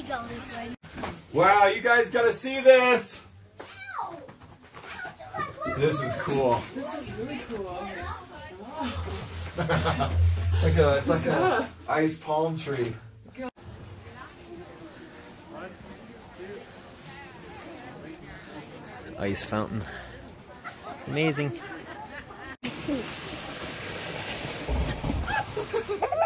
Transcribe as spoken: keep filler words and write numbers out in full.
go this way. Wow, you guys gotta see this. This is cool. This is really cool. Like a, it's like a ice palm tree. Ice fountain. It's amazing.